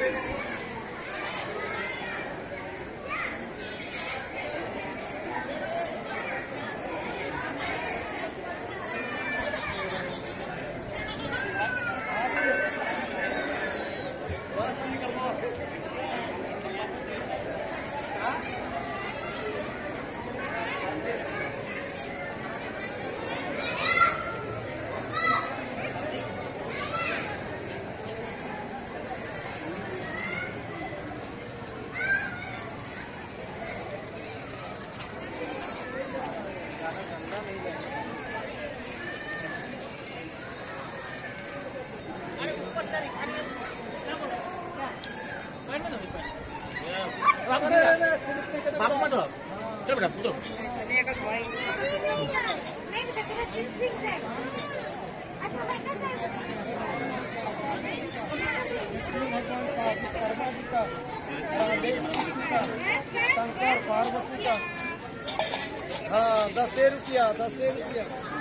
बाबू मत चलो बेटा चलो नहीं बेटा तेरा जींस पिंक है। अच्छा बेटा शंकर पार्वती का। हाँ 10 रुपया 10 रुपया।